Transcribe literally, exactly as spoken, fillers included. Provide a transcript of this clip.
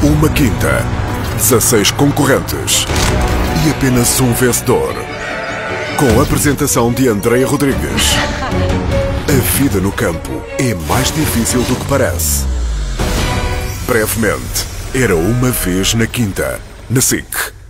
Uma quinta, dezasseis concorrentes e apenas um vencedor. Com a apresentação de Andreia Rodrigues. A vida no campo é mais difícil do que parece. Brevemente, era uma vez na quinta, na SIC.